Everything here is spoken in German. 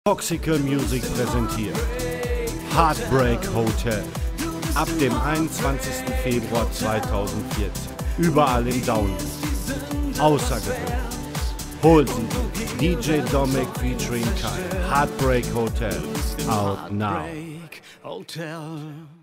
Toxical Music präsentiert Heartbreak Hotel ab dem 21. Februar 2014. Überall im Download. Außergewöhnlich. Holt sie Deejay Domic featuring KAJ. Heartbreak Hotel. Out now.